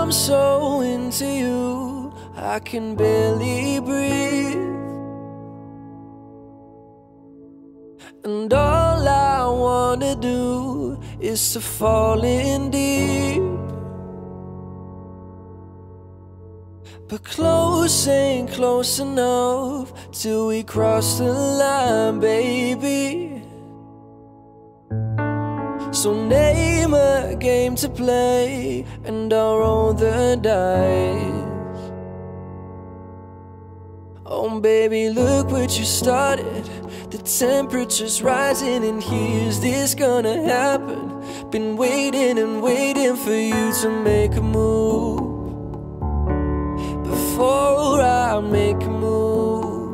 I'm so into you, I can barely breathe. And all I wanna do is to fall in deep. But close ain't close enough till we cross the line, baby. So name a game to play and I'll roll the dice. Oh baby, look what you started. The temperature's rising and here's this gonna happen. Been waiting and waiting for you to make a move before I make a move.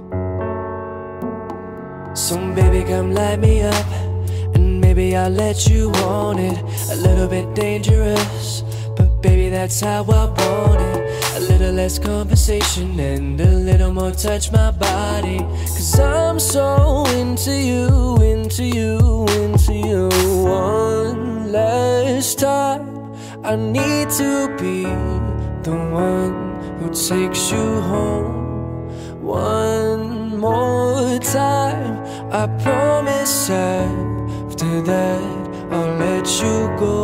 So baby, come light me up, and maybe I'll let you on it. A little bit dangerous, but baby, that's how I want it. A little less conversation and a little more touch my body. Cause I'm so into you, into you, into you. One last time, I need to be the one who takes you home. One more time, I promise after that I'll let you go.